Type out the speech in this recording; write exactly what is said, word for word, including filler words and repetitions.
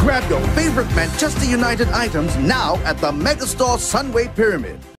Grab your favorite Manchester United items now at the Megastore Sunway Pyramid.